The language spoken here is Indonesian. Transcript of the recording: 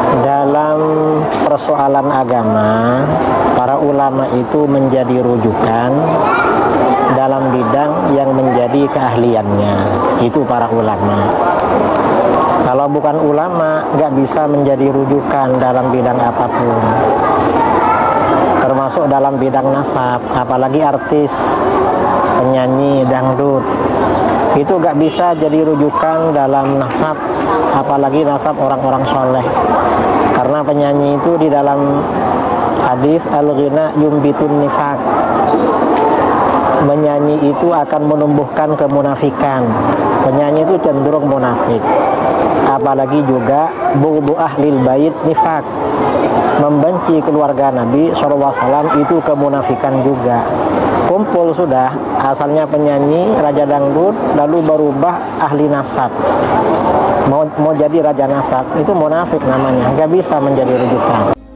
Dalam persoalan agama, para ulama itu menjadi rujukan dalam bidang yang menjadi keahliannya. Itu para ulama. Kalau bukan ulama, nggak bisa menjadi rujukan dalam bidang apapun, termasuk dalam bidang nasab. Apalagi artis, penyanyi dangdut, itu nggak bisa jadi rujukan dalam nasab, apalagi nasab orang-orang soleh. Karena penyanyi itu di dalam hadis al-ghina yumbitun nifaq, menyanyi itu akan menumbuhkan kemunafikan. Penyanyi itu cenderung munafik. Apalagi juga bughdu ahlil bait nifaq, membenci keluarga Nabi SAW itu kemunafikan juga. Kumpul sudah, asalnya penyanyi, raja dangdut, lalu berubah ahli nasab, mau jadi raja nasab, itu munafik namanya, nggak bisa menjadi rujukan.